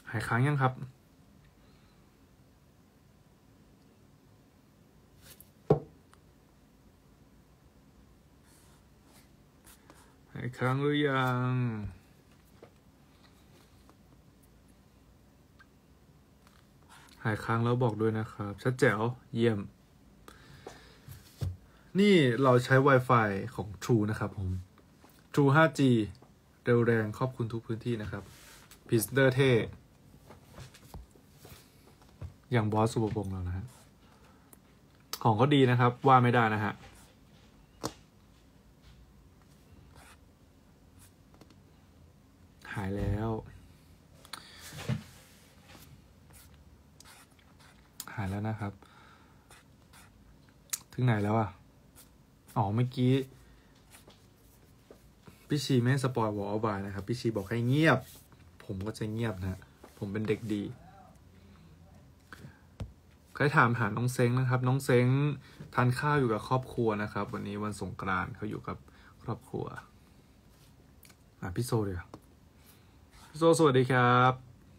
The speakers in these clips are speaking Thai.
หายค้างยังครับหายค้างหรือยังหายค้างแล้วบอกด้วยนะครับชัดแจ๋วเยี่ยมนี่เราใช้ Wi-Fi ของ True นะครับผม True 5G เร็วแรงครอบคลุมทุกพื้นที่นะครับพิสเตอร์เท่อย่างบอสสุภพงษ์เรานะฮะของก็ดีนะครับว่าไม่ได้นะฮะหายแล้วนะครับถึงไหนแล้วอ่ะอ๋อเมื่อกี้พี่ชีไม่ให้สปอยวอลบายนะครับพี่ชีบอกให้เงียบผมก็จะเงียบนะผมเป็นเด็กดีใครถามหาน้องเซ้งนะครับน้องเซ้งทานข้าวอยู่กับครอบครัวนะครับวันนี้วันสงกรานต์เขาอยู่กับครอบครัวพี่โซเลยพี่โซสวัสดีครับ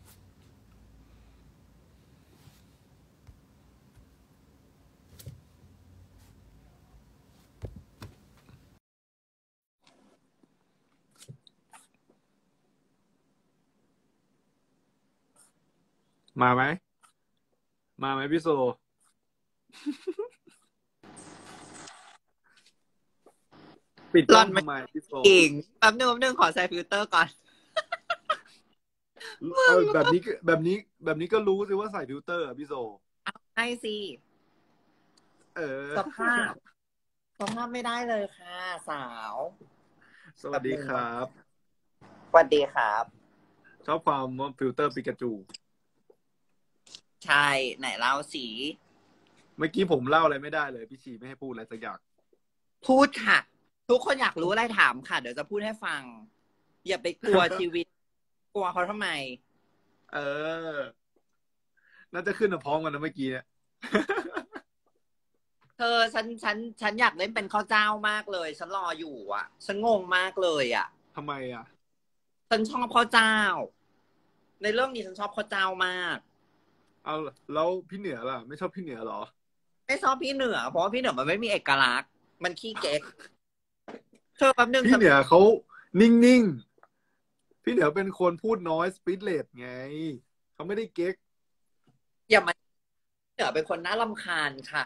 มาไหมพี่โซปิดกล้องทำไมพี่โซกิ่งแป๊บนึงขอใส่ฟิลเตอร์ก่อนแบบนี้ก็รู้สิว่าใส่ฟิลเตอร์พี่โซใช่สิสภาพไม่ได้เลยค่ะสาวสวัสดีครับสวัสดีครับชอบความฟิลเตอร์ปิกาจูใช่ไหนเล่าสีเมื่อกี้ผมเล่าอะไรไม่ได้เลยพี่ชีไม่ให้พูดอะไรสักอย่างพูดค่ะทุกคนอยากรู้อะไรถามค่ะเดี๋ยวจะพูดให้ฟังอย่าไปกลัวชีวิตกลัวเขาทำไมน่าจะขึ้นมาพร้อมกันนะเมื่อกี้เนี่ยเธอฉันอยากเล่นเป็นข้าวเจ้ามากเลยฉันรออยู่อ่ะฉันงงมากเลยอ่ะทำไมอ่ะฉันชอบข้าวเจ้าในเรื่องนี้ฉันชอบข้าวเจ้ามากเอาแล้วพี่เหนือล่ะไม่ชอบพี่เหนือหรอไม่ชอบพี่เหนือเพราะว่าพี่เหนือมันไม่มีเอกลักษณ์มันขี้เก๊กเธอแป๊บนึงพี่เหนือเขานิ่งๆพี่เหนือเป็นคนพูดน้อยสปีดเลสไงเขาไม่ได้เก๊กอย่ามาเหนือเป็นคนน่ารำคาญค่ะ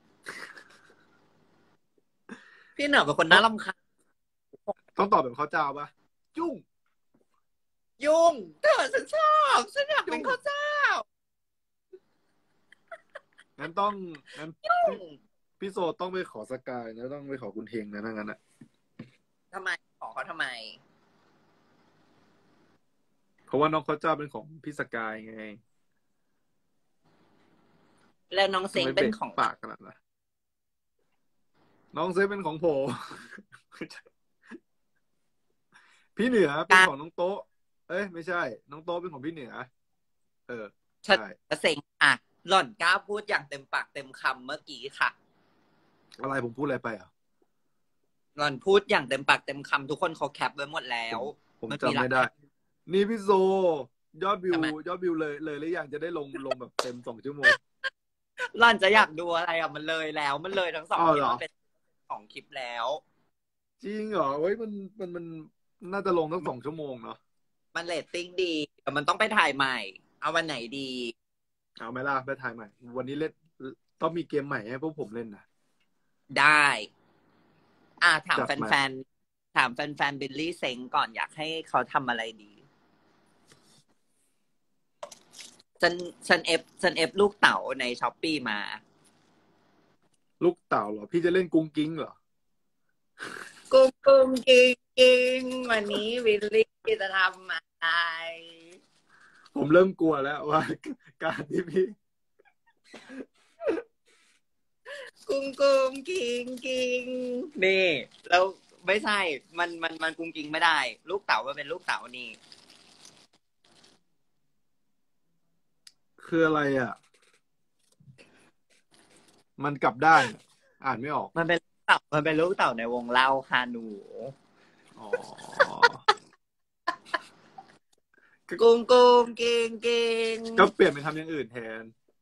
พี่เหนือเป็นคนน่ารำคาญต้องตอบแบบเขาเจ้าปะจุ้งยุ่งเธอฉันชอบฉันอยากเป็นข้าวเจ้างั้นพี่โซต้องไปขอสกายนะต้องไปขอคุณเฮงนะงั้นอ่ะทำไมขอเขาทำไมเพราะว่าน้องเขาเจ้าเป็นของพี่สกายไงแล้วน้องเซ็งเป็นของปากขนาดนั้นน้องเซ็งเป็นของผมพี่เหนือเป็นของน้องโต๊ะเอ้ยไม่ใช่น้องโต๊ะเป็นของพี่เหนือฉันเซ็งอ่ะหล่อนกล้าพูดอย่างเต็มปากเต็มคำเมื่อกี้ค่ะอะไรผมพูดอะไรไปอ่ะหล่อนพูดอย่างเต็มปากเต็มคำทุกคนเขาแคปไว้หมดแล้วผมจำไม่ได้นี่พี่โซยอดวิวเลยหรือยังจะได้ลงแบบเต็ม2 ชั่วโมงหล่อนจะอยากดูอะไรอ่ะมันเลยแล้วมันเลยทั้ง2 คลิปเป็น2 คลิปแล้วจริงเหรอเฮ้ยมันน่าจะลงทั้ง2 ชั่วโมงเนาะมันเรตติ้งดีแต่มันต้องไปถ่ายใหม่เอาวันไหนดีเอาไหมล่ะไปถ่ายใหม่วันนี้เล่นต้องมีเกมใหม่ให้พวกผมเล่นนะได้ถามแฟนบิลลี่เซ็งก่อนอยากให้เขาทำอะไรดีฉันเอฟลูกเต๋าในช้อปปี้มาลูกเต่าเหรอพี่จะเล่นกุ้งกิ้งเหรอกุ้งกิ้งวันนี้บิลลี่จะทำอะไรผมเริ่มกลัวแล้วว่าการที่พี่กุ้งกิ้งนี่แล้วไม่ใช่มันกุ้งกิ้งไม่ได้ลูกเต๋ามันเป็นลูกเต๋านี่คืออะไรอ่ะมันกลับด้านอ่านไม่ออกมันเป็นลูกเต่าในวงเล่าค่ะหนูอ๋อกุ้งกุ้งกิงกิงก็เปลี่ยนเป็นคำอย่างอื่นแทน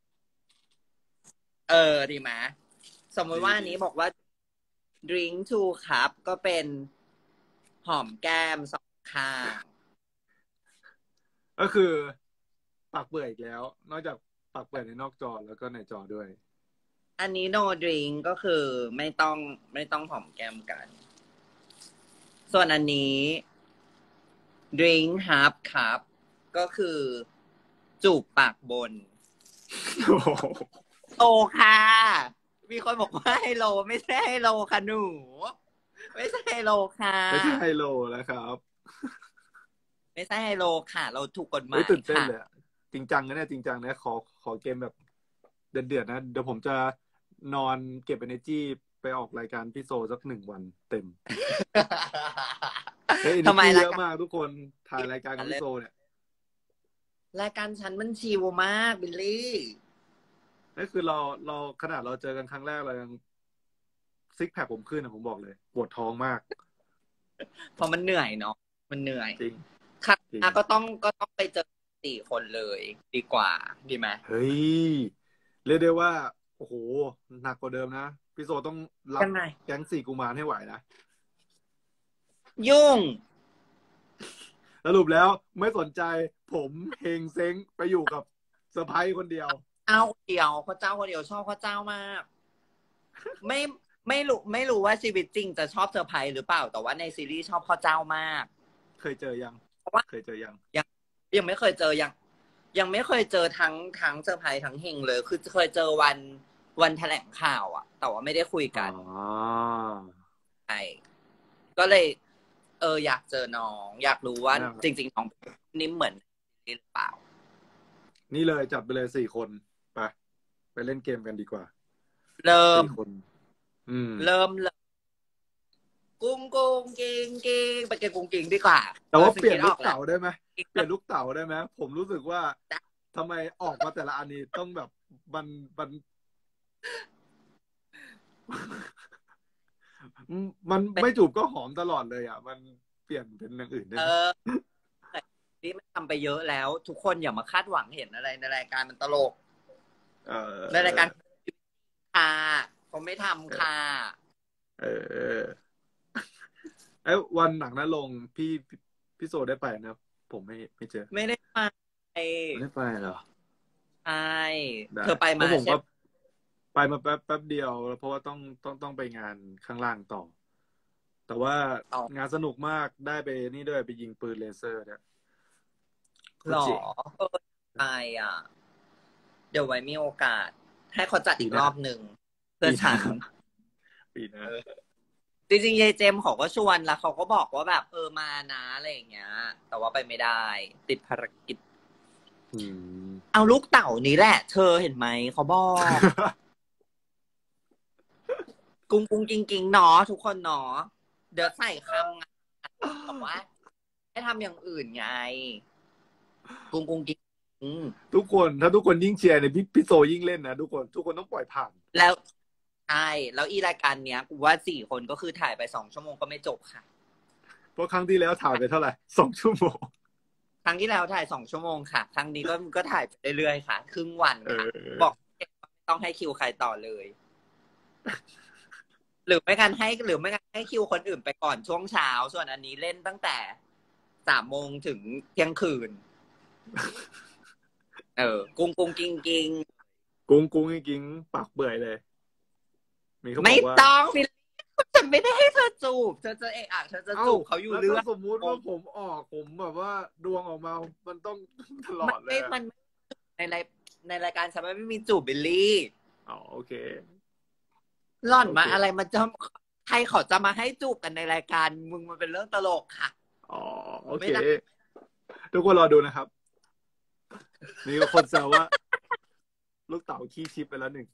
ดีไหมสมมติดีว่าอันนี้บอกว่า drink two cup ก็เป็นหอมแก้ม2 ข้างก็คือปากเปื่อยอีกแล้วนอกจากปากเปื่อยในนอกจอแล้วก็ในจอด้วยอันนี้ no drink ก็คือไม่ต้องหอมแก้มกัน ส่วนอันนี้ drink half cup ก็คือจูบปากบนโอ้โหโตค่ะ มีคนบอกว่าไฮโลไม่ใช่ไฮโลค่ะหนู ไม่ใช่ไฮโลค่ะไม่ใช่ไฮโลแล้วครับไม่ใช่ไฮโลค่ะ เราถูกกฎหมาเฮ้ยยตื่นเต้นค่ะเลยอะจริงจังนะเนี่ยจริงจังนะขอเกมแบบเดือดๆนะเดี๋ยวผมจะนอนเก็บ energy ไปออกรายการพี่โซสัก1 วันเต็มเฮ้ยทำไม energy ล่ะเยอะมากทุกคนถ่ายรายการกับพี่โซเนี่ยรายการฉันมันชิวมากบิลลี่นั่นคือเราขนาดเราเจอกันครั้งแรกเรายังซิกแพคผมขึ้นนะผมบอกเลยปวดท้องมากเพราะมันเหนื่อยเนาะมันเหนื่อยจริงค่ะจริงก็ต้องไปเจอ4 คนเลยดีกว่าดีไหมเฮ้ยเรียกได้ว่าโอ้โหหนักกว่าเดิมนะพี่โซต้องรับยังไงแก๊ง4 กุมารให้ไหวนะยุ่งสรุปแล้วไม่สนใจผมเฮงเซ้งไปอยู่กับเซอร์ไพรส์คนเดียวเจ้าคนเดียวพระเจ้าคนเดียวชอบพระเจ้ามาก ไม่รู้ว่าชีวิตจริงจะชอบเซอร์ไพรส์หรือเปล่า แต่ว่าในซีรีส์ชอบพ่อเจ้ามากเคยเจอยังเพราะว่าเคยเจอยังยังไม่เคยเจอยังไม่เคยเจอทั้งเซอร์ไพรส์ทั้งเฮงเลย คือเคยเจอวันแถลงข่าวอะแต่ว่าไม่ได้คุยกันอ๋อใช่ก็เลย อยากเจอน้อง อยากรู้ว่าจริงๆน้องนิ่มเหมือนหรือเปล่านี่เลยจัดไปเลย4 คนไปเล่นเกมกันดีกว่าเริ่ม 4 คนเริ่มเลยกุ้งกิงกิงไปเก็บกุ้งกิงดีกว่าแต่ว่าเปลี่ยนลูกแล้เต๋าได้ไหมเปลี่ยนลูกเต๋าได้ไหมผมรู้สึกว่าทำไมออกมาแต่ละอันนี้ต้องแบบมันไม่จูบก็หอมตลอดเลยอ่ะมันเปลี่ยนเป็นอย่างอื่นได้ไหมนี่มันทำไปเยอะแล้ว ทุกคนอย่ามาคาดหวังเห็นอะไรในรายการมันตลกในรายการค่ะเขาไม่ทำค่ะไอ้วันหนังน่าลงพี่โซได้ไปนะผมไม่เจอไม่ได้ไปไม่ได้ไปเหรอใช่เธอไปมาผมใช่ก็ไปมาแป๊บเดียวเพราะว่าต้องไปงานข้างล่างต่อ แต่ว่างานสนุกมากได้ไปนี่ด้วยไปยิงปืนเลเซอร์เนี่ยหรอไปอ่ะเดี๋ยวไว้มีโอกาสให้เขาจัดอีกรอบหนึ่งเพื่อฉันปีหน้าจริงๆยายเจมเขาก็ชวนแล้วเขาก็บอกว่าแบบมานะอะไรอย่างเงี้ย แต่ว่าไปไม่ได้ ติดภารกิจเอาลูกเต่านี้แหละ เธอเห็นไหมเขาบอก กุ้งกิงเนาะทุกคนเนาะเดี๋ยวใส่คำบอกว่าให้ทำอย่างอื่นไงกุ้งกิงทุกคนถ้าทุกคนยิ่งเชียร์เนี่ยพี่โซยิ่งเล่นนะทุกคนต้องปล่อยผ่านแล้วใช่แล้วรายการเนี้ยกูว่า4 คนก็คือถ่ายไป2 ชั่วโมงก็ไม่จบค่ะเพราะครั้งที่แล้วถ่ายไปเท่าไหร่2 ชั่วโมงครั้งที่แล้วถ่าย2 ชั่วโมงค่ะครั้งนี้ก็ถ่ายไปเรื่อยๆค่ะครึ่งวันค่ะบอกต้องให้คิวใครต่อเลย หรือไม่กันให้คิวคนอื่นไปก่อนช่วงเช้าส่วนอันนี้เล่นตั้งแต่3 โมงถึงเที่ยงคืนกุ้งกิงกุ้งปากเบื่อเลยไม่ต้องฉันไม่ได้ให้เธอจูบเธอจะเธอจะจูบเขาอยู่เรื่องสมมุติว่าผมแบบว่าดวงออกมามันต้องตลอดเลยมันในรายการฉันไม่มีจูบบิลลี่โอเคหล่อนมาอะไรมันจะใครเขาจะมาให้จูบกันในรายการมึงมันเป็นเรื่องตลกค่ะโอเคทุกคนรอดูนะครับมีคนแซวว่าลูกเต๋าขี้ชิปไปแล้ว1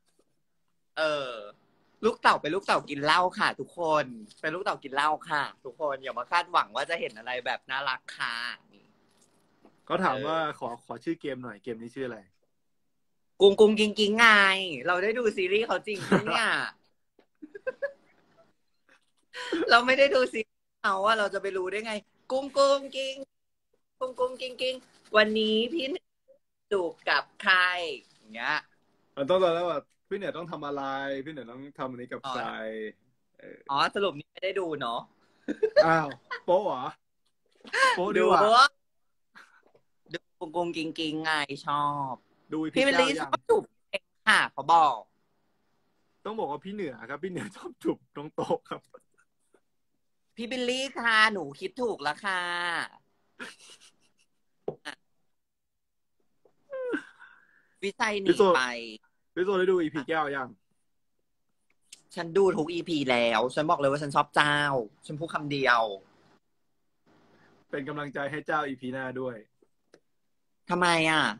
ลูกเต่าเป็นลูกเต่ากินเหล้าค่ะทุกคนเป็นลูกเต่ากินเหล้าค่ะทุกคนอย่ามาคาดหวังว่าจะเห็นอะไรแบบน่ารักค่ะเขาถามว่าขอชื่อเกมหน่อยเกมนี้ชื่ออะไรกุ้งกิงไงเราได้ดูซีรีส์เขาจริงเนี่ยเราไม่ได้ดูซีรีส์เขาว่าเราจะไปรู้ได้ไงกุ้งกิงกุ้งกุ้งกิ้งกิ้งวันนี้พี่จูบกับใครอย่างเงี้ยมันต้องตอนแล้วว่าพี่เนี่ยต้องทำอะไรพี่เนี่ยต้องทำอันนี้กับใครอ๋อสรุปนี้ไม่ได้ดูเนาะอ้าวโป๊ะเหรอโป๊ะดีดูกว่าดูกุ้งกุ้งกิ้งกิ้งไงชอบดูอีพีพี่เบลเก้าลี่ชยัอง บจูบเองค่ะเขาบอกต้องบอกว่าพี่เหนือครับพี่เหนือชอบจูบน้องโต๊ะครับพี่บิลลี่ค่ะหนูคิดถูกแล้วค่ะวิจัยหนีพี่โซไปพี่โซได้ดูอีพีเก้ายังฉันดูทุกอีพีแล้ว ฉันบอกเลยว่าฉันชอบเจ้า ฉันพูดคำเดียวเป็นกำลังใจให้เจ้าอีพีหน้าด้วยทำไมอ่ะ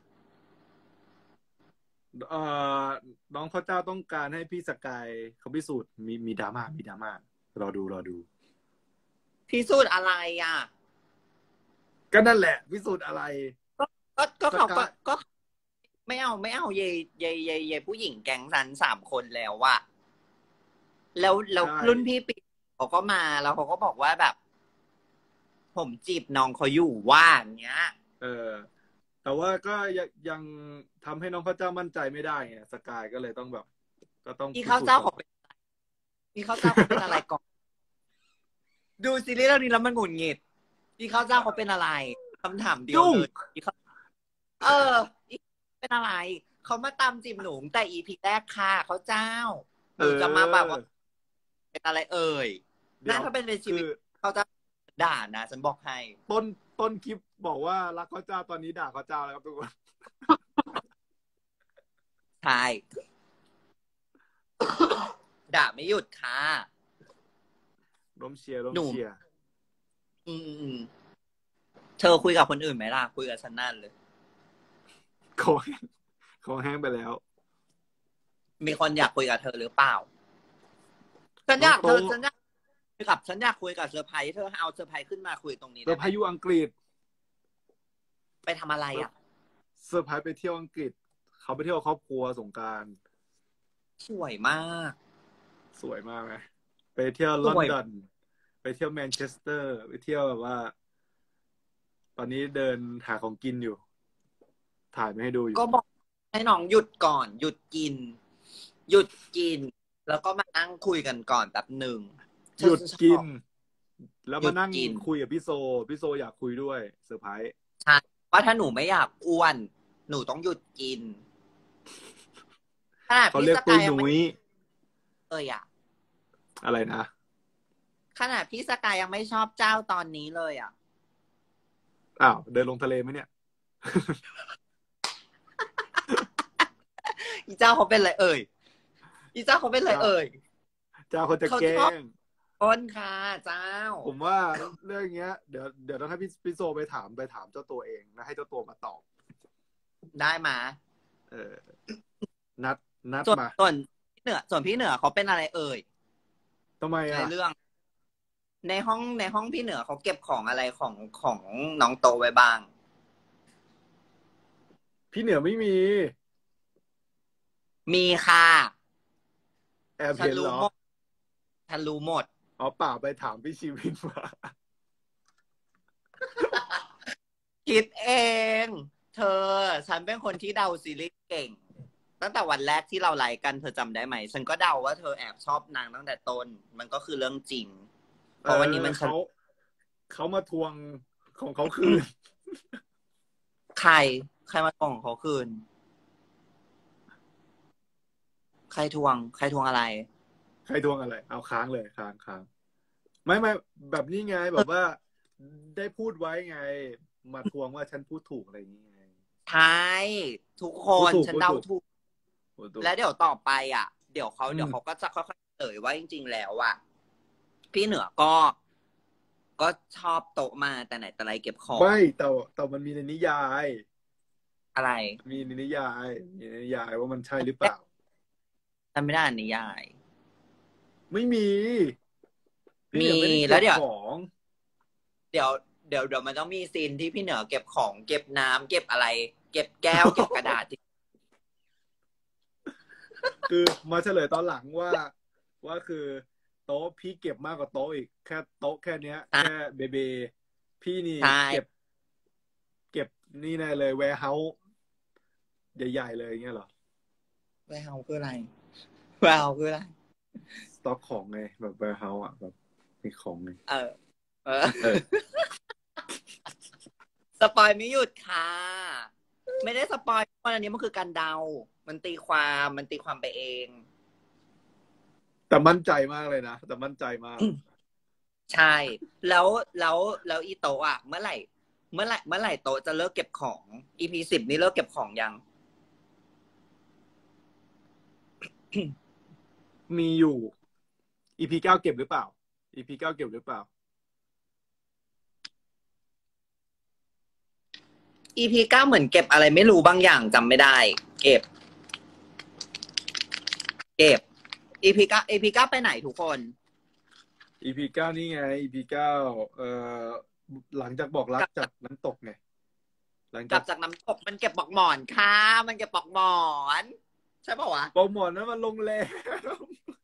เอ่อน้องข้าวเจ้าต้องการให้พี่สกายเขาพิสูจน์มีดราม่ารอดูพิสูจน์อะไรอ่ะก็นั่นแหละพิสูจน์อะไรก็เขาสกายก็ไม่เอาเยผู้หญิงแก๊งนั้น3 คนแล้วอะแล้วรุ่นพี่ปีเขาก็มาแล้วเขาก็บอกว่าแบบ ผมจีบน้องเขาอยู่ว่าอย่างเงี้ยแต่ว่าก็ยังทำให้น้องข้าวเจ้ามั่นใจไม่ได้ไงสกายก็เลยต้องแบบ ก็ต้องพี่ข้าวเจ้าเขาเป็นอะไรพี่ข้าวเจ้าเขาเป็นอะไรก่อน ดูซีรีส์เรื่องนี้แล้วมันหงุดหงิดพี่ข้าวเจ้าเขาเป็นอะไรคำถามเดียวเลยพี่ข้าวเป็นอะไรเขามาตามจีบหนูแต่ EP แรกค่ะเขาเจ้าหนูจะมาแบบว่าเป็นอะไรเอ่ยน่าถ้าเป็นในชีวิตเขาจะด่านะฉันบอกให้ต้นคลิปบอกว่ารักข้าวเจ้าตอนนี้ด่าข้าวเจ้าแล้วครับทุกคนใช่ ด่าไม่หยุดค่ะร่วมเชียร์เธอคุยกับคนอื่นไหมล่ะคุยกับฉันนั่นเลยคอแห้งไปแล้วมีคนอยากคุยกับเธอหรือเปล่าฉันอยากคุยกับเซอร์ไพรส์เธอเอาเซอร์ไพรส์ขึ้นมาคุยตรงนี้เซอร์ไพรส์อยู่อังกฤษไปทำอะไรอ่ะเซอร์ไพรส์ไปเที่ยวอังกฤษเขาไปเที่ยวครอบครัวสงกรานต์สวยมากไหมไปเที่ยวลอนดอนไปเที่ยวแมนเชสเตอร์ไปเที่ยวแบบว่า ตอนนี้เดินหาของกินอยู่ถ่ายไม่ให้ดูอยู่ก็บอกให้น้องหยุดก่อนหยุดกิน แล้วก็มานั่งคุยกันก่อนแบบหนึ่งหยุดกินแล้วมานั่งคุยกับพี่โซอยากคุยด้วยเซอร์ไพรส์ใช่ว่าถ้าหนูไม่อยากอ้วนหนูต้องหยุดกินเขาเรียกปุ้ยหนุ่ยอ่ะอะไรนะขนาดพี่สกายยังไม่ชอบเจ้าตอนนี้เลยอ่ะอ้าวเดินลงทะเลไหมเนี่ยอีเจ้าเขาเป็นอะไรเอ่ยเจ้าเขาเขาจะแกล้งคนค่ะเจ้าผมว่าเรื่องเงี้ยเดี๋ยวต้องให้พี่โซไปถามเจ้าตัวเองนะให้เจ้าตัวมาตอบได้มานัดมาส่วนพี่เหนือเขาเป็นอะไรเอ่ยทำไมอ่ะในเรื่องในห้องพี่เหนือเขาเก็บของอะไรของน้องโตไว้บ้างพี่เหนือไม่มีค่ะแอบเห็นเหรอฉันรู้หมดอ๋อเปล่าไปถามพี่ชีวินมาคิดเองเธอฉันเป็นคนที่เดาซีรีส์เก่งตั้งแต่วันแรกที่เราไลฟ์กันเธอจำได้ไหมฉันก็เดาว่าเธอแอบชอบนางตั้งแต่ต้นมันก็คือเรื่องจริงเพราะวันนี้มันเขามาทวงของเขาคืนใครมาทวงของเขาคืนใครทวงอะไรเอาค้างเลยค้างไม่แบบนี้ไงแบบว่าได้พูดไว้ไงมาทวงว่าฉันพูดถูกอะไรอย่างนี้ไงใช่ทุกคนฉันเดาถูกแล้วเดี๋ยวต่อไปอ่ะเดี๋ยวเขาก็จะค่อยๆเผยว่าจริงๆแล้วอ่ะพี่เหนือก็ชอบโต๊ะมาแต่ไหนแต่ไรเก็บของไม่แต่มันมีในนิยายอะไรมีในนิยายว่ามันใช่หรือเปล่าจำไม่ได้นิยายไม่มีแล้วเดี๋ยวมันต้องมีซีนที่พี่เหนือเก็บของเก็บน้ำเก็บอะไรเก็บแก้วเก็บกระดาษคือมาเฉลยตอนหลังว่าคือโต๊ะพี่เก็บมากกว่าโต๊ะอีกแค่โต๊ะแค่เนี้ยแค่เบพี่นี่นี่แน่เลยแวร์เฮาส์ใหญ่ๆเลยเงี้ยเหรอแวร์เฮาส์คืออะไรแวร์เฮาส์คืออะไรสต็อกของไงแบบแวร์เฮาส์อ่ะแบบมีของไงเออเออสปอยไม่หยุดค่ะ ไม่ได้สปอยเพราะอันนี้มันคือการเดา มันตีความไปเองแต่มั่นใจมากเลยนะแต่มั่นใจมากใช่ แล้วอีโตะอ่ะ เมื่อไหร่โตะจะเลิกเก็บของ EP 10นี่เลิกเก็บของยังมีอยู่ EP 9เก็บหรือเปล่า EP 9เก็บหรือเปล่า EP 9เหมือนเก็บอะไรไม่รู้บางอย่างจำไม่ได้ เก็บ EP 9ไปไหนทุกคน EP 9นี่ไง EP 9หลังจากบอกรักจากน้ำตกไงหลังกลับจากน้ำตกมันเก็บปลอกหมอนค่ะ มันเก็บปลอกหมอน ใช่ป่าวะบอกหมอนนั้นมันลงแรม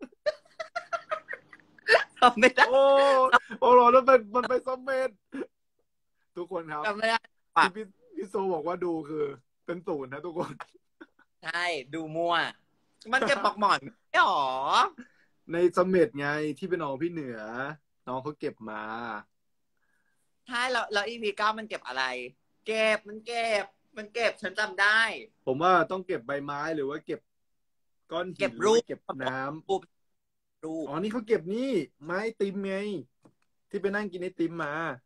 จำไม่ได้โอ้โหแล้วมันไปซัมเมตทุกคนครับจำไม่ได้ที่พี่โซบอกว่าดูคือเป็นศูนย์นะทุกคนใช่ดูมั่ว มันเก็บปลอกหมอนไม่หรอในซัมเมตไงที่เป็นน้องพี่เหนือ น้องเขาเก็บมาใช่แล้ว EP 9มันเก็บอะไร เก็บมันเก็บฉันจำได้ผมว่าต้องเก็บใบไม้หรือว่าเก็บก้อนหินเก็บรูปเก็บน้ำรูปอ๋อนี่เขาเก็บนี่ไม้ไอติมไงที่ไปนั่งกินไอติมมา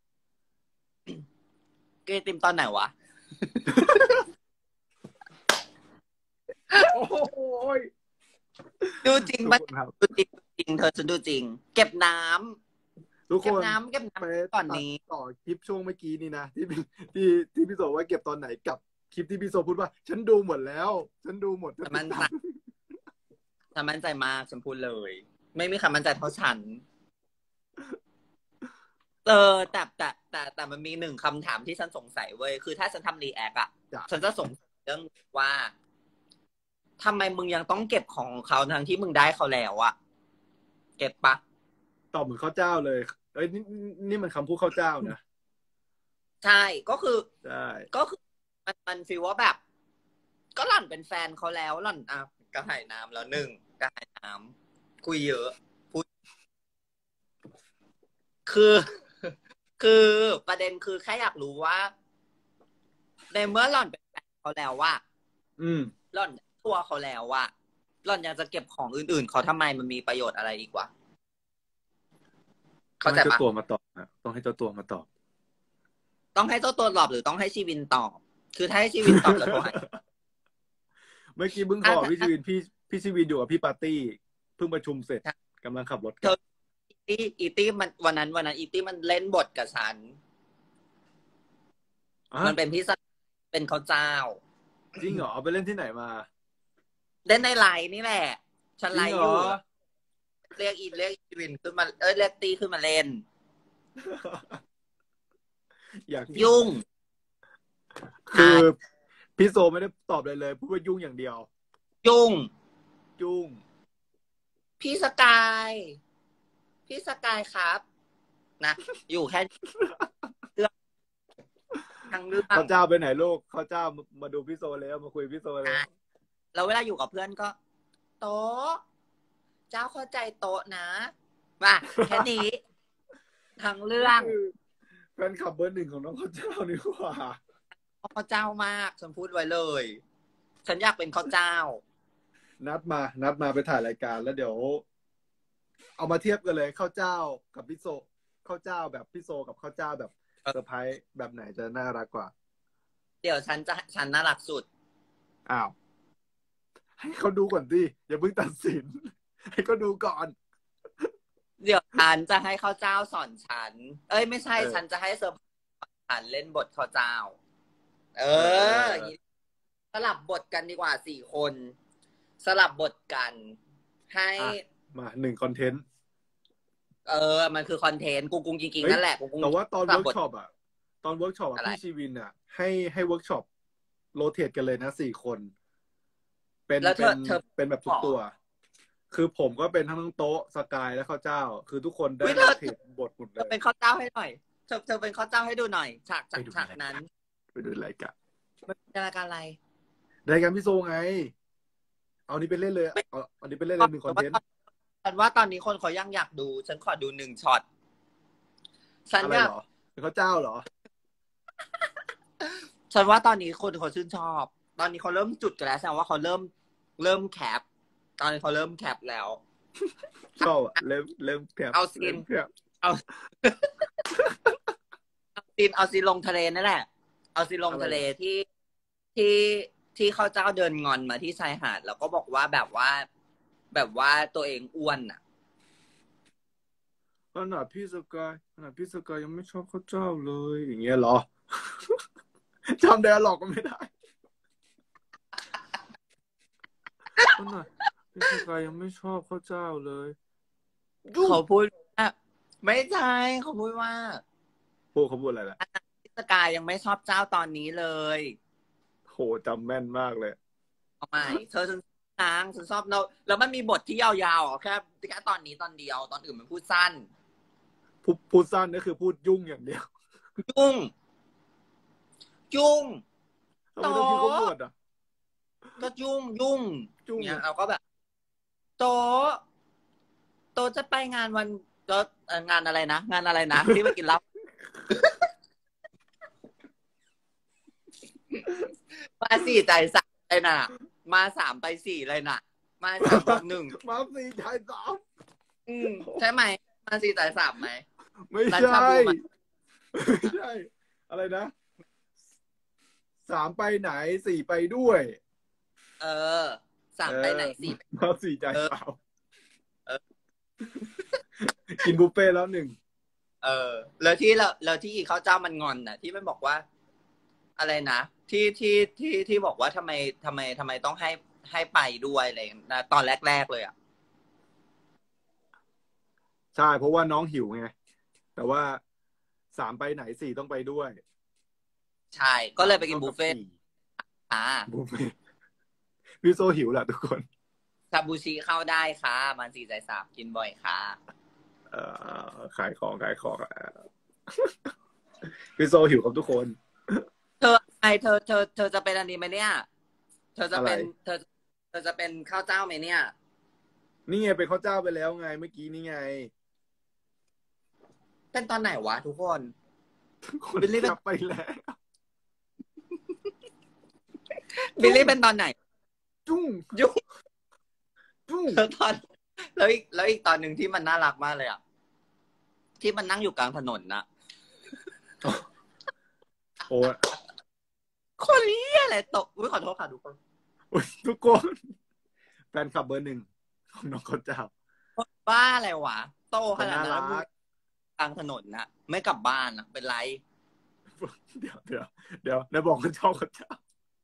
เกติมตอนไหนวะโอ้ยดูจริงทุกปะคนครับดูจริงเธอฉันดูจริง เก็บน้ำทุกคเก็บนน้ำก่อนนี้ต่อคลิปช่วงเมื่อกี้นี่นะที่พี่โซว่าเก็บตอนไหนกับคลิปที่พี่โซพูดว่า ฉันดูหมดแล้ว ฉันดูหมดแต่มันมั่นใจมากฉันพูดเลย ไม่มีใครมั่นใจเท่าฉัน แต่มันมีหนึ่งคำถามที่ฉันสงสัยเว้ยคือถ้าฉันทำรีแอคอะฉันจะสงสัยเรื่องว่าทำไมมึงยังต้องเก็บของเขาทั้งที่มึงได้เขาแล้วอะเก็บปะตอบเหมือนข้าวเจ้าเลยเอ้ยนี่มันคำพูดข้าวเจ้านะใช่ก็คือใช่ก็คือมันฟีลว่าแบบ ก็หล่อนเป็นแฟนเขาแล้วหล่อนอ่ะกระหายน้ำแล้วหนึ่งกระหายน้ำคุยเยอะพูดคือ คือประเด็นคือแค่อยากรู้ว่าในเมื่อหล่อนเป็นแฟนเขาแล้วว่า หล่อนตัวเขาแล้วว่าหล่อนอยากจะเก็บของอื่นๆเขาทำไมมันมีประโยชน์อะไรอีกวะต้อเข้าง ใจให้เจ้าปะตัวมาตอบนะต้องให้เจ้าตัวมาตอบต้องให้เจ้าตัวตอบหรือต้องให้ชีวินตอบ คือถ้าให้ชีวินตอบจะโทรหาเมื่อกี้เพิ่งขอพี่ชีวินพี่ชีวินอยู่กับพี่ปาร์ตี้เพิ่งประชุมเสร็จกำลังขับรถกลับอีตี้มันวันนั้นอีตี้มันเล่นบทกับฉัน มันเป็นพี่เป็นเขาเจ้าจริงเหรอเอาไปเล่นที่ไหนมาเล่นในไลน์นี่แหละ ฉันไลน์อยู่จริงเหรอเรียกอีวินขึ้นมาเรียกตีขึ้นมาเล่นอยากยุ่งคือพี่โซไม่ได้ตอบเลยพูดว่ายุ่งอย่างเดียวยุ่ง พี่สกายครับนะ อยู่แค่เรื่องทางเรื่องเขาเจ้าไปไหนลูกเขาเจ้ามาดูพี่โซแล้วมาคุยพี่โซแล้วแล้วเวลาอยู่กับเพื่อนก็ โต๊ะเจ้าเข้าใจโต๊ะนะว่าแค่นี้ทางเรื่องแฟนคลับเบอร์ 1ของน้องเขาเจ้านี่หว่าข้าวเจ้ามากฉันพูดไว้เลย ฉันอยากเป็นข้าวเจ้านัดมาไปถ่ายรายการแล้วเดี๋ยว เอามาเทียบกันเลยข้าวเจ้ากับพี่โซข้าวเจ้าแบบพี่โซกับข้าวเจ้าแบบเซอร์ไพรส์แบบไหนจะน่ารักกว่าเดี๋ยวฉันน่ารักสุดอ้าวให้เขาดูก่อนสิอย่าเพิ่งตัดสิน ให้เขาดูก่อนเดี๋ยวฉันจะให้ข้าวเจ้าสอนฉัน เอ้ยไม่ใช่เออฉันจะให้เซอร์ไพรส์ฉันเล่นบทข้าวเจ้า สลับบทกันดีกว่า4 คน สลับบทกัน ให้มา1คอนเทนต์มันคือคอนเทนต์กุงจริงๆนั่นแหละกุงแต่ว่าตอนสลัเวิบร์บกทช็อปอะ พี่ชีวินอะให้เวิร์กช็อปโรเตทกันเลยนะ4 คน เป็นแล้วเธอเป็นแบบทุกตัว คือผมก็เป็นทั้งโต๊ะสกายและข้าวเจ้า คือทุกคนได้อุ๊ยโรเททบทหมดเลเธอย เป็นข้าวเจ้าให้หน่อยเธอเป็นข้าวเจ้าให้ดูหน่อยฉากนั้นไปดูรายการรายการอะไรรายการพี่โซไงเอานี้ไปเล่นเลยเอานี้ไปเล่นเลย1 คอนเทนต์ฉันว่าตอนนี้คนเขายังอยากดูฉันขอดู1 ช็อตฉันอะไรอยากเหรอเป็นเขาเจ้าเหรอฉันว่าตอนนี้คนเขาชื่นชอบ ตอนนี้เขาเริ่มจุดกันแล้วแสดงว่าเขาเริ่มแคปตอนนี้เขาเริ่มแคปแล้วชอบอะเริ่มแคบเอาซีนเอาเอาซีนลงทะเลนั่นแหละเอาซีนลงทะเลที่ที่เขาเจ้าเดินงอนมาที่ชายหาดแล้วก็บอกว่าแบบว่าตัวเองอ้วนอ่ะขนาดพี่สกายยังไม่ชอบข้าวเจ้าเลยอย่างเงี้ยเหรอจำไดอะล็อกก็ไม่ได้ขนาดพี่สกายยังไม่ชอบข้าวเจ้าเลยเขาพูดว่าไม่ใช่เขาพูดว่าเขาพูดอะไรล่ะพิสกายยังไม่ชอบเจ้าตอนนี้เลยโหจำแม่นมากเลยเอาใหม่เธอฉันนางฉันชอบเราแล้วมันมีบทที่ยาวๆแค่ตอนนี้ตอนเดียวตอนอื่นมันพูดสั้นพูดสั้นก็คือพูดยุ่งอย่างเดียวยุ่งยุ่งทำโตไมต้องคิดเขาบวดอ่ะก็ยุ่งเนี่ยเราก็แบบโตโตจะไปงานวันก็งานอะไรนะงานอะไรนะที่ไปกินเหล้ามา4 จ่าย 3เลยน่ะมา3 ไป 4เลยน่ะมา3 บวก 1 มาสี่ชายสามใช่ไหมมา4 จ่าย 3ไหมไม่ร้านใช่ชาบูมาไม่ใช่อะไรนะ3 ไปไหน4 ไปด้วยเออ3 ไปไหน4ไปมาสี่ใจเปล่าเออกินบุฟเฟ่แล้ว1 แล้วที่อีเขาเจ้ามันงอนน่ะที่มันบอกว่าอะไรนะที่บอกว่าทำไมต้องให้ไปด้วยอะไรนะตอนแรกเลยอ่ะใช่เพราะว่าน้องหิวไงแต่ว่า3 ไปไหน4ต้องไปด้วยใช่ก็เลยไปกินบุฟเฟ่ต์ 4บุฟอ่าเฟ่พี่โซหิวแหละทุกคนซาบูชิเข้าได้ค่ะมัน4 จ่าย 3กินบ่อยค่ะขายของพี่โซหิวกับทุกคนเธอเธอจะเป็นอันนี้ไหมเนี่ยเธอจะเป็นเธอจะเป็นข้าวเจ้าไหมเนี่ยนี่ไงเป็นข้าวเจ้าไปแล้วไงเมื่อกี้นี่ไงเป็นตอนไหนวะทุกคนคนกลับไปแล้วบิลลี่เป็นตอนไหนจุ้งยุ่งจุ้งแล้วตอนแล้วอีกตอนหนึ่งที่มันน่ารักมากเลยอ่ะที่มันนั่งอยู่กลางถนนนะโอ้คนนี้อะไรตกขอโทษค่ะทุกคนทุกคนแฟนคลับเบอร์ 1ของน้องข้าวเจ้าบ้าอะไรวะโตขนาดนั้นน่ารักกลางถนนนะไม่กลับบ้านนะเป็นไรเดี๋ยวได้บอกว่าชอบข้าวเจ้า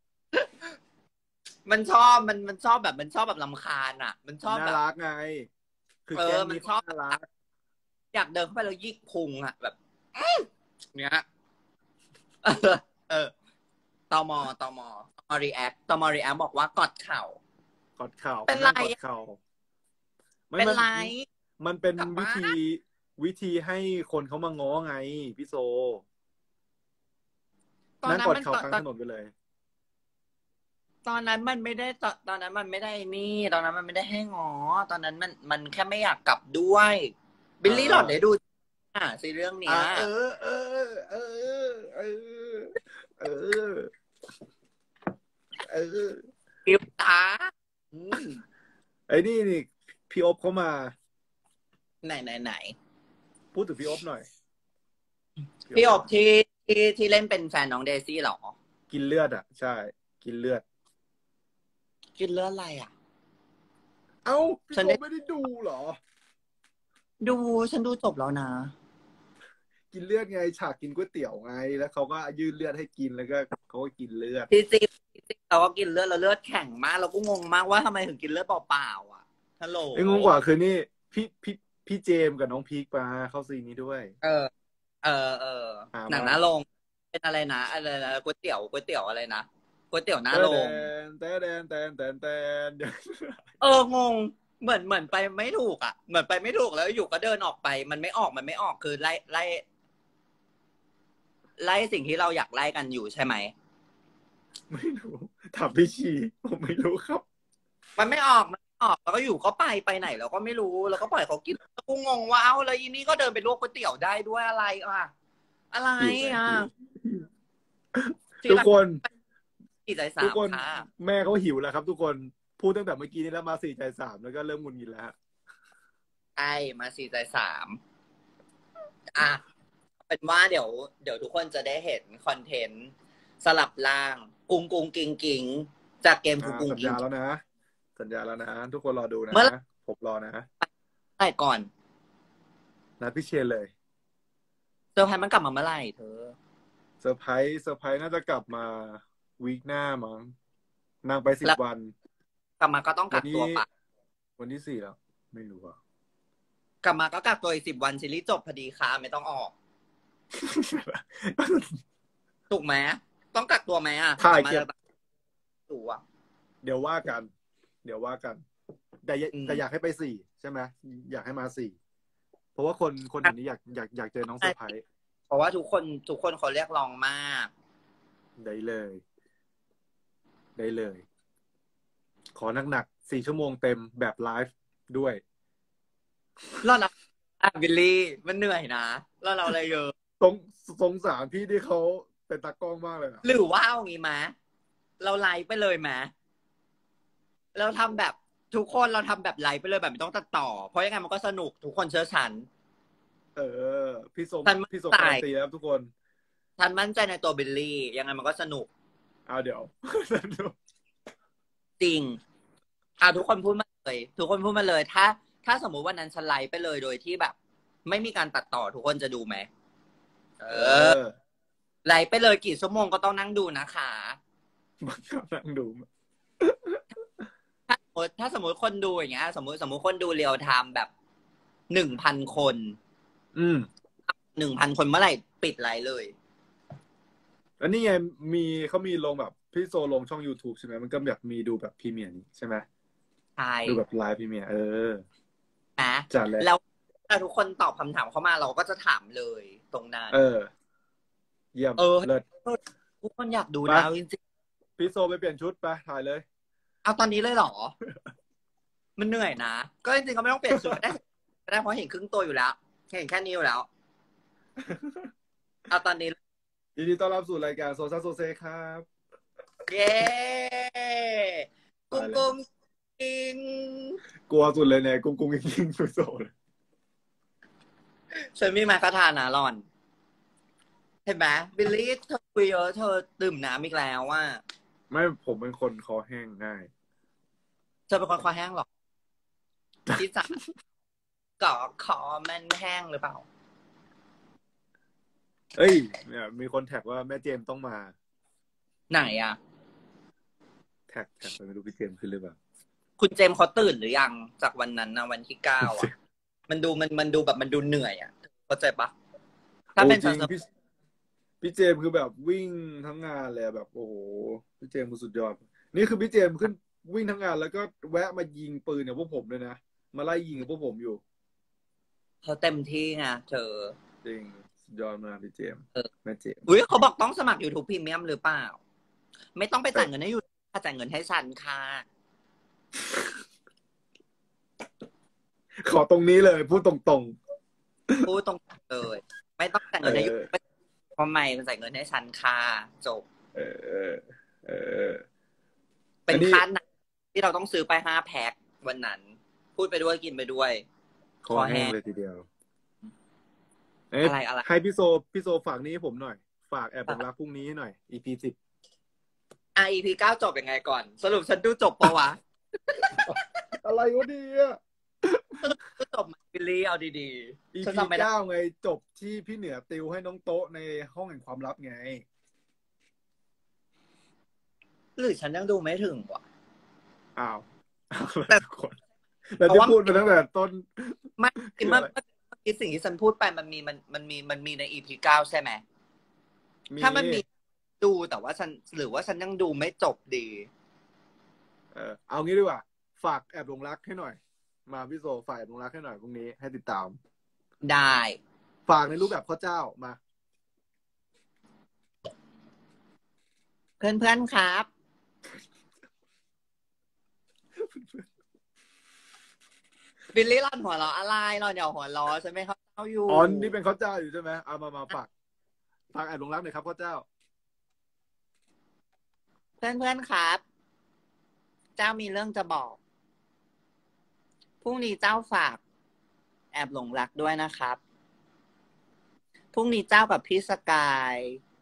มันชอบมันชอบแบบรำคาญอ่ะมันชอบแบบน่ารักไงคือแกมันนี้ชอบน่ารักอยากเดินเข้าไปแล้วยิกพุงอ่ะแบบเนี้ยเออตมรีแอคบอกว่ากอดเข่ากอดเข่าเป็นไรกอดเข่าเป็นไรมันเป็นวิธีให้คนเขามาง้อไงพี่โซนั่งกอดเข่ากลางถนนไปเลยตอนนั้นมันไม่ได้ตอนนั้นมันไม่ได้นี่ตอนนั้นมันไม่ได้ให้ง้อตอนนั้นมันแค่ไม่อยากกลับด้วยบิลลี่หลอดได้ดูซีเรื่องเนี้ยปิวตาไอ้นี่พี่อบเขามาไหนพูดถึงพี่อบหน่อยพี่อบที่เล่นเป็นแฟนน้องเดซี่หรอกินเลือดอ่ะใช่กินเลือดอะไรอ่ะเอ้าพี่โซไม่ได้ดูเหรอดูฉันดูจบแล้วนะกินเลือดไงฉากกินก๋วยเตี๋ยวไงแล้วเขาก็ยื่นเลือดให้กินแล้วก็เขาก็กินเลือดจริงเราก็กินเลือดแล้วเลือดแข็งมากเราก็งงมากว่าทำไมถึงกินเลือดเปล่าๆอ่ะฮัลโหลไอ้งงกว่าคือนี่พี่เจมกับน้องพีคมาเข้าซีนนี้ด้วยเออหนังหน้าโรงเป็นอะไรนะอะไรนะก๋วยเตี๋ยวอะไรนะก๋วยเตี๋ยวหน้าโรงงงเหมือนไปไม่ถูกอ่ะเหมือนไปไม่ถูกแล้วอยู่ก็เดินออกไปมันไม่ออกคือไล่สิ่งที่เราอยากไล่กันอยู่ใช่ไหมไม่รู้ถามพี่ชีผมไม่รู้ครับมันไม่ออกแล้วก็อยู่ก็ไปไหนเราก็ไม่รู้แล้วก็ปล่อยเขากินแล้วกูงงว่าเอ้าแล้วอีนี่ก็เดินไปลวกก๋วยเตี๋ยวได้ด้วยอะไรอ่ะอะไรหิวไงอ่ะหิวที่รักทุกคนสี่ใจทุกคนสามค่ะแม่เขาหิวแล้วครับทุกคนพูดตั้งแต่เมื่อกี้นี้แล้วมาสี่ใจสามแล้วก็เริ่มหงุดหงิดแล้วฮะใช่มาสี่ใจสามอ่ะเป็นว่าเดี๋ยวทุกคนจะได้เห็นคอนเทนต์สลับล่างกุ้งกุ้งกิงกิงจากเกมกูกุ้งสัญกิงญาแล้วนะสัญญาแล้วนะทุกคนรอดูนะเมื่อไหผมรอนะร่ก่อนนัดพี่เชนเลยเซอร์ไพรส์มันกลับมาเมื่อไหร่เธอเซอร์ไพรส์น่าจะกลับมาวีคหน้ามั้งนางไป10 วันกลับมาก็ต้องวันนี้กักตัวปะวันที่4แล้วไม่รู้อ่ะกลับมาก็กักตัวอีก10 วันซีรีส์จบพอดีค่ะไม่ต้องออก ถูกไหมต้องกักตัวไหมอ่ะถ่ายกลับมาเก็บจากตัวเดี๋ยวว่ากันเดี๋ยวว่ากันแต่อยากให้ไป4ใช่ไหมอยากให้มา4เพราะว่าคนอย่างนี้อยากเจอน้องเซอร์ไพรส์เพราะว่าทุกคนเขาเรียกร้องมากได้เลยได้เลยขอหนักๆ4 ชั่วโมงเต็มแบบไลฟ์ด้วยรอดนะบิลลี่มันเหนื่อยนะแล้วเราอะไรเยอะสงสงสารพี่ที่เขาเป็นตากล้องมากเลยนะหรือว่าเอางี้มะเราไลฟ์ไปเลยมะเราทำแบบทุกคนเราทำแบบไลฟ์ไปเลยแบบไม่ต้องตัดต่อเพราะยังไงมันก็สนุกทุกคนเชื่อฉันเออพี่ทรงฉันมั่นพี่ทรงใจการันตีแล้วทุกคนฉันมั่นใจในตัวบิลลี่ยังไงมันก็สนุกเอาเดี๋ยวจริงทุกคนพูดมาเลยทุกคนพูดมาเลยถ้าสมมุติวันนั้นฉันไลฟ์ไปเลยโดยที่แบบ ไม่มีการตัดต่อทุกคนจะดูไหมเออไลฟ์ไปเลยกี่ชั่วโมงก็ต้องนั่งดูนะคะมันก็นั่งดูถ้าสมมติคนดูอย่างเงี้ยสมมติคนดูเรียลไทม์แบบ1,000 คน1,000 คนเมื่อไหร่ปิดไลฟ์เลยแล้วนี่ไงเขามีลงแบบพี่โซลงช่อง YouTube ใช่ไหมมันก็แบบมีดูแบบพรีเมียร์นี่ใช่ไหมใช่ดูแบบไลฟ์พรีเมียร์นะจัดเลยแล้วถ้าทุกคนตอบคำถามเข้ามาเราก็จะถามเลยตรงนั้นเยี่ยมเลิศทุกคนอยากดูนะจริงๆพี่โซไปเปลี่ยนชุดไปถ่ายเลยเอาตอนนี้เลยเหรอมันเหนื่อยนะก็จริงๆก็ไม่ต้องเปลี่ยนชุดก็ได้เพราะเห็นครึ่งตัวอยู่แล้วเห็นแค่นี้อยู่แล้วเอาตอนนี้ยินดีต้อนรับสู่รายการโซซัสโซเซครับเย้กุ้งกุ้งกิงกลัวสุดเลยเนี่ยกุ้งกุ้งกิ้งพี่โซเลยฉันมีมาคาทานะหล่อนเห็นไหมบิลลี่เธอคุยเยอะเธอดื่มน้ำอีกแล้วว่าไม่ผมเป็นคนคอแห้งง่ายเธอเป็นคนคอแห้งหรอที่จับก่อคอมันแห้งหรือเปล่าเอ้ยเนี่ยมีคนแท็กว่าแม่เจมต้องมาไหนอ่ะแท็กไปไม่รู้พี่เจมขึ้นหรือเปล่าคุณเจมเขาตื่นหรือยังจากวันนั้นนะวันที่9อ่ะมันดูแบบมันดูเหนื่อยอ่ะเข้าใจปะถ้าเป็นจริงพี่เจมคือแบบวิ่งทั้งงานเลยแบบโอ้โหพี่เจมคือสุดยอดนี่คือพี่เจมขึ้นวิ่งทั้งงานแล้วก็แวะมายิงปืนกับพวกผมเลยนะมาไล่ยิงกับพวกผมอยู่เขาเต็มที่ไงเธอจริงสุดยอดมากพี่เจมแม่เจมอุ้ยเขาบอกต้องสมัคร YouTube Premium หรือเปล่าไม่ต้องไปจ่ายเงินให้YouTubeจ่ายเงินให้ฉันค่ะขอตรงนี้เลยพูดตรงพูดตรงเลยไม่ต้องจ่ายเงินให้YouTubeทำไมมันจ่ายเงินให้ฉันค่ะจบเออเป็นค่าหนักที่เราต้องซื้อไป5 แพ็ควันนั้นพูดไปด้วยกินไปด้วยคอแห้งเลยทีเดียวอะไรให้พี่โซฝากนี้ให้ผมหน่อยฝากแอบบอกรักพรุ่งนี้หน่อย EP 10 EP 9จบยังไงก่อนสรุปฉันดูจบปะวะอะไรวะดีอ่ะก็จบบิลลี่เอาดีๆ EP ฉันจำไม่ได้ 9ไงจบที่พี่เหนือติวให้น้องโต๊ะในห้องแห่งความลับไงหรือฉันยังดูไม่ถึงวะอ้าวแต่คนแต่ที่พูดไปตั้งแต่ต้นไม่เมื่อกี้สิ่งที่ฉันพูดไปมันมีใน EP 9ใช่ไหมถ้ามันมีดูแต่ว่าฉันหรือว่าฉันยังดูไม่จบดีเอางี้ดีกว่าฝากแอบหลงรักให้หน่อยมาพี่โซฝากแอบหลงรักให้หน่อยพรุ่งนี้ให้ติดตามได้ฝากในรูปแบบพ่อเจ้ามาเพื่อนๆครับบิลลี่หล่อนหัวเราะอะไรหล่อนอย่าหัวเราะฉันไม่เข้าเจ้าอยู่อ๋อนี่เป็นข้าวเจ้าอยู่ใช่ไหมเอามาฝากแอบหลงรักหน่อยครับข้าวเจ้าเพื่อนๆครับเจ้ามีเรื่องจะบอกพรุ่งนี้เจ้าฝากแอบหลงรักด้วยนะครับพรุ่งนี้เจ้ากับพี่สกาย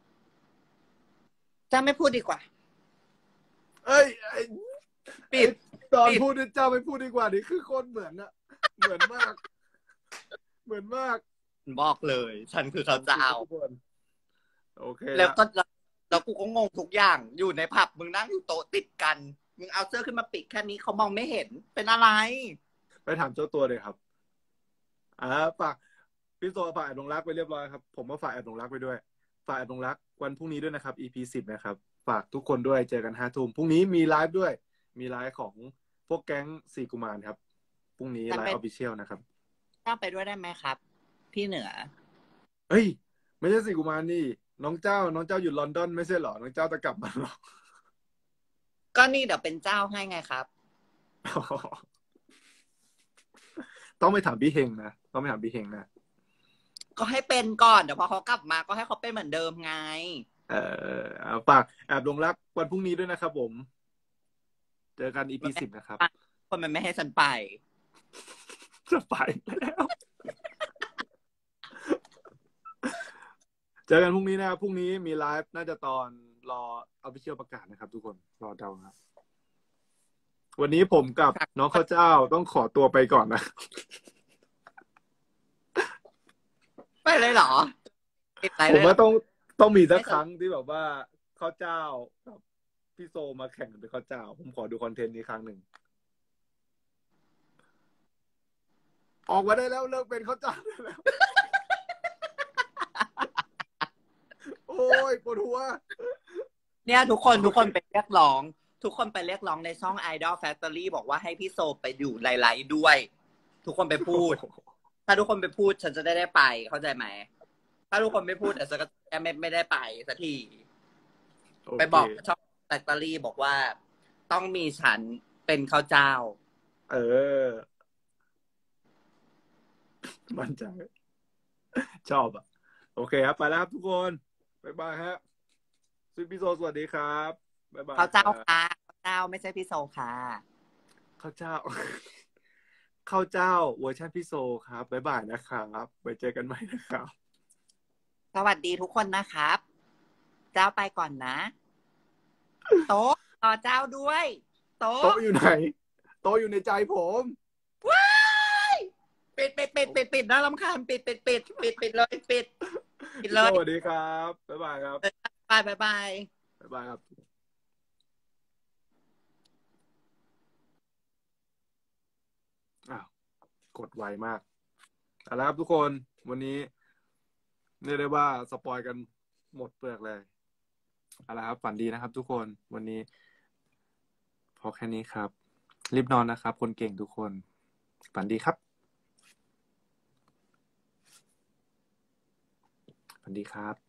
เจ้าไม่พูดดีกว่าเอ้ยปิดตอนปิดพูดนี่เจ้าไม่พูดดีกว่านี่คือคนเหมือนอะเหมือนมากเหมือนมากบอกเลย ฉันคือเขาเจ้าทุกคนโอเคแล้วก็แล้วกูก็งงทุกอย่างอยู่ในผับมึงนั่งอยู่โต๊ะติดกันมึงเอาเสื้อขึ้นมาปิดแค่นี้เขามองไม่เห็นเป็นอะไรไปถามเจ้าตัวเลยครับฝากพี่โซฝากแอบหลงรักไปเรียบร้อยครับผมก็ฝากแอบหลงรักไปด้วยฝากแอบหลงรักวันพรุ่งนี้ด้วยนะครับ EP 10นะครับฝากทุกคนด้วยเจอกัน5 ทุ่มพรุ่งนี้มีไลฟ์ด้วยมีไลฟ์ของพวกแก๊งสี่กุมารครับพรุ่งนี้ไลฟ์ออฟฟิเชียลนะครับเจ้าไปด้วยได้ไหมครับ พี่เหนือเฮ้ยไม่ใช่สี่กุมารนี่น้องเจ้าอยู่ลอนดอนไม่ใช่เหรอน้องเจ้าจะกลับมาหรอก็นี่เดี๋ยวเป็นเจ้าให้ไงครับต้องไปถามพี่เฮงนะต้องไปถามพี่เฮงนะก็ให้เป็นก่อนเดี๋ยวพอเขากลับมาก็ให้เขาเป็นเหมือนเดิมไงฝากแอบหลงรักวันพรุ่งนี้ด้วยนะครับผม เจอกัน EP 10นะครับคนมันไม่ให้ฉันไปจะไปแล้ว เจอกันพรุ่งนี้นะครับพรุ่งนี้มีไลฟ์น่าจะตอนรอเอาไปเชียลประกาศนะครับ ทุกคนรอเดาครับ วันนี้ผมกับน้องข้าวเจ้าต้องขอตัวไปก่อนนะไปเลยเหรอติดอะไรผเลมยเหรว่าอต้องมีสักครั้งที่แบบว่าข้าวเจ้ากับพี่โซมาแข่งกันเป็นข้าวเจ้า ผมขอดูคอนเทนต์นี้ครั้งหนึ่งออกมาได้แล้วเลิกเป็นข้าวเจ้าได้แล้ว โอ้ยปวดหัวเนี่ยทุกคนไปเรียกร้อง ทุกคนไปเรียกร้องในช่อง Idol Factory บอกว่าให้พี่โซไปอยู่ไลฟ์ด้วย ทุกคนไปพูด ถ้าทุกคนไปพูดฉันจะได้ไปเข้าใจไหมถ้าทุกคนไม่พูดฉันก็ไม่ได้ไปสักทีไปบอกช่องแฟคตอรี่บอกว่าต้องมีฉันเป็นข้าวเจ้าเออ มั่นใจชอบอ่ะ โอเคครับ ไปแล้วครับทุกคน บ๊ายบายฮะซิพี่โซสวัสดีครับ บ๊ายบายข้าวเจ้าค่ะข้าวเจ้าไม่ใช่พี่โซค่ะข้าวเจ้า ข้าวเจ้าเวอร์ชันพี่โซครับ บ๊ายบายนะครับไว้เจอกันใหม่นะครับสวัสดีทุกคนนะครับ เจ้าไปก่อนนะ โต๊ะต่อเจ้าด้วย โต๊ะโต๊ะอยู่ไหน โต๊ะอยู่ในใจผมว้ายปิดน่ารำคาญปิดเลยปิดเลยสวัสดีครับ บ๊ายบายครับบายบ๊ายบายครับ อ้าว กดไวมากเอาละครับทุกคน วันนี้เรียกได้ว่าสปอยกันหมดเปลือกเลยเอาละครับ ฝันดีนะครับทุกคน วันนี้ พอแค่นี้ครับ รีบนอนนะครับ คนเก่งทุกคน ฝันดีครับ ฝันดีครับ